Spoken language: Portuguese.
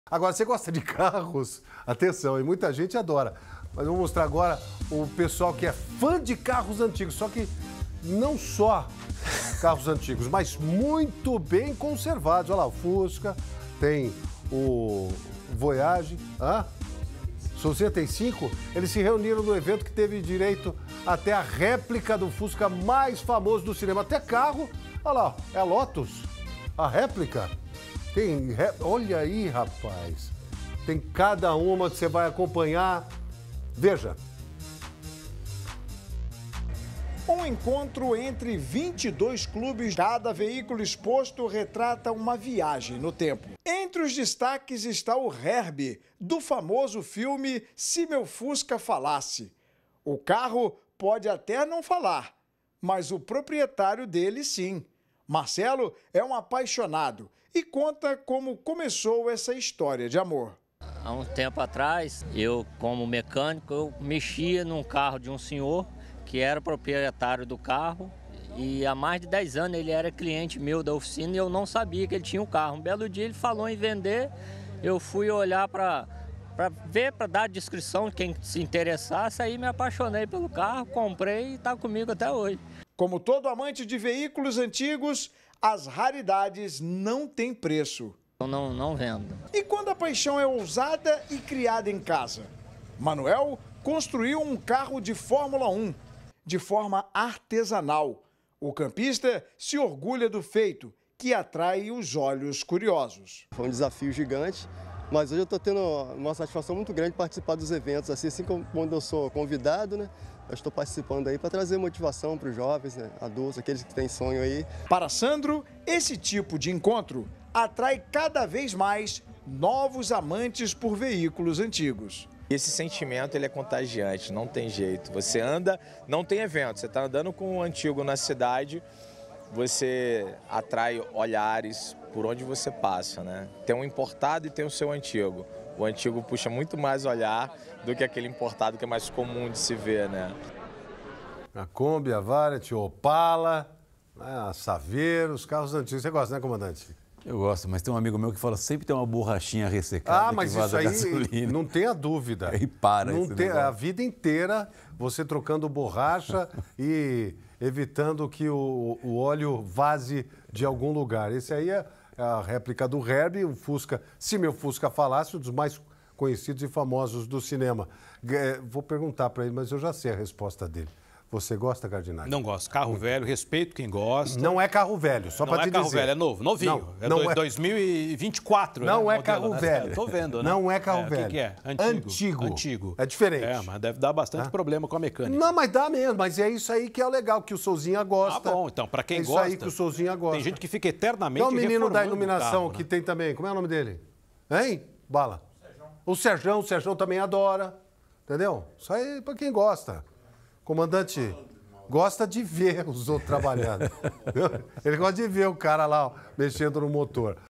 Agora, você gosta de carros? Atenção, e muita gente adora. Mas eu vou mostrar agora o pessoal que é fã de carros antigos. Só que não só carros antigos, mas muito bem conservados. Olha lá, o Fusca, tem o Voyage, 65. Eles se reuniram no evento que teve direito até a réplica do Fusca mais famoso do cinema. Até carro, olha lá, é a Lotus, a réplica. Olha aí, rapaz. Tem cada uma que você vai acompanhar. Veja. Um encontro entre 22 clubes. Cada veículo exposto retrata uma viagem no tempo. Entre os destaques está o Herbie, do famoso filme Se Meu Fusca Falasse. O carro pode até não falar, mas o proprietário dele sim. Marcelo é um apaixonado e conta como começou essa história de amor. Há um tempo atrás, eu como mecânico, eu mexia num carro de um senhor que era proprietário do carro e há mais de 10 anos ele era cliente meu da oficina e eu não sabia que ele tinha um carro. Um belo dia ele falou em vender, eu fui olhar para ver, para dar a descrição de quem se interessasse, aí me apaixonei pelo carro, comprei e está comigo até hoje. Como todo amante de veículos antigos, as raridades não têm preço. Eu não vendo. E quando a paixão é ousada e criada em casa? Manuel construiu um carro de Fórmula 1, de forma artesanal. O campista se orgulha do feito, que atrai os olhos curiosos. Foi um desafio gigante, mas hoje eu estou tendo uma satisfação muito grande de participar dos eventos, assim como quando eu sou convidado, né? Eu estou participando aí para trazer motivação para os jovens, né? Adultos, aqueles que têm sonho aí. Para Sandro, esse tipo de encontro atrai cada vez mais novos amantes por veículos antigos. Esse sentimento ele é contagiante, não tem jeito. Você anda, não tem evento, você está andando com o antigo na cidade, você atrai olhares por onde você passa, né? Tem um importado e tem o seu antigo. O antigo puxa muito mais olhar do que aquele importado que é mais comum de se ver, né? A Kombi, a Variant, o Opala, a Saveiro, os carros antigos. Você gosta, né, comandante? Eu gosto, mas tem um amigo meu que fala sempre tem uma borrachinha ressecada mas que vaza isso aí gasolina. não tenha dúvida. Aí para não esse tem, negócio. a vida inteira você trocando borracha e evitando que o óleo vaze de algum lugar. Esse aí é a réplica do Herbie, o Fusca, Se Meu Fusca Falasse, um dos mais conhecidos e famosos do cinema. Vou perguntar para ele, mas eu já sei a resposta dele. Você gosta, Cardinale? Não gosto. Carro velho, respeito quem gosta. Não é carro velho, só para te dizer. Não é carro velho, é novo, novinho. Não, é 2024. Não né, é carro modelo, velho. Estou vendo, né? Não é carro velho. O que é? Antigo. É diferente. É, mas deve dar bastante problema com a mecânica. Não, mas dá mesmo. Mas é isso aí que é o legal, que o Souzinha gosta. Ah, bom. Então, para quem gosta... É isso aí que o Souzinha gosta. Tem gente que fica eternamente reformando. Tem o menino da iluminação carro, que né? tem também. Como é o nome dele? Hein? Bala. O Serjão também adora. Entendeu? Isso aí é para quem gosta. Comandante... gosta de ver os outros trabalhando. Ele gosta de ver o cara lá ó, mexendo no motor.